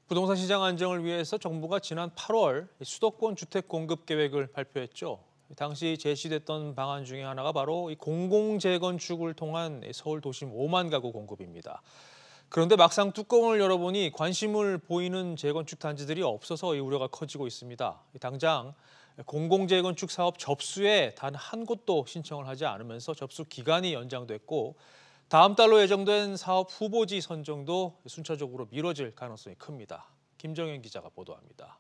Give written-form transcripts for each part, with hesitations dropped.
부동산 시장 안정을 위해서 정부가 지난 8월 수도권 주택 공급 계획을 발표했죠. 당시 제시됐던 방안 중에 하나가 바로 이 공공 재건축을 통한 서울 도심 5만 가구 공급입니다. 그런데 막상 뚜껑을 열어보니 관심을 보이는 재건축 단지들이 없어서 이 우려가 커지고 있습니다. 당장 공공 재건축 사업 접수에 단 한 곳도 신청을 하지 않으면서 접수 기간이 연장됐고 다음 달로 예정된 사업 후보지 선정도 순차적으로 미뤄질 가능성이 큽니다. 김정현 기자가 보도합니다.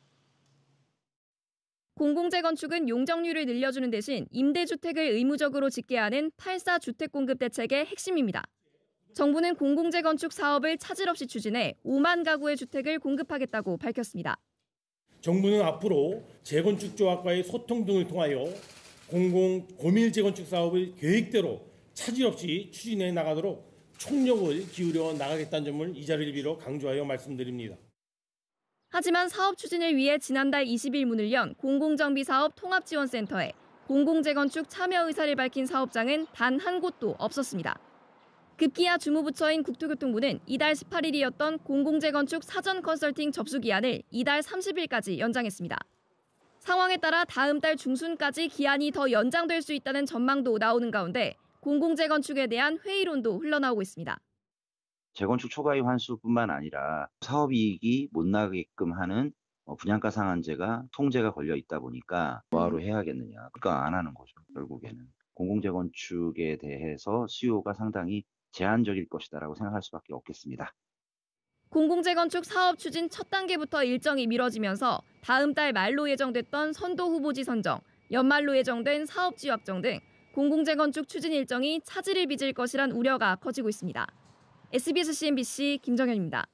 공공재건축은 용적률을 늘려주는 대신 임대주택을 의무적으로 짓게 하는 8사 주택공급 대책의 핵심입니다. 정부는 공공재건축 사업을 차질 없이 추진해 5만 가구의 주택을 공급하겠다고 밝혔습니다. 정부는 앞으로 재건축조합과의 소통 등을 통하여 공공 고밀 재건축 사업을 계획대로 차질 없이 추진해 나가도록 총력을 기울여 나가겠다는 점을 이 자리를 빌어 강조하여 말씀드립니다. 하지만 사업 추진을 위해 지난달 20일 문을 연 공공정비사업 통합지원센터에 공공재건축 참여 의사를 밝힌 사업장은 단 한 곳도 없었습니다. 급기야 주무부처인 국토교통부는 이달 18일이었던 공공재건축 사전 컨설팅 접수 기한을 이달 30일까지 연장했습니다. 상황에 따라 다음 달 중순까지 기한이 더 연장될 수 있다는 전망도 나오는 가운데 공공재건축에 대한 회의론도 흘러나오고 있습니다. 재건축 초과이익 환수뿐만 아니라 사업이익이 못 나게끔 하는 분양가 상한제가 통제가 걸려 있다 보니까 뭐하러 해야겠느냐. 그러니까 안 하는 거죠. 결국에는. 공공재건축에 대해서 수요가 상당히 제한적일 것이다라고 생각할 수밖에 없겠습니다. 공공재건축 사업 추진 첫 단계부터 일정이 미뤄지면서 다음 달 말로 예정됐던 선도 후보지 선정, 연말로 예정된 사업지 확정 등 공공재건축 추진 일정이 차질을 빚을 것이란 우려가 커지고 있습니다. SBS CNBC 김정현입니다.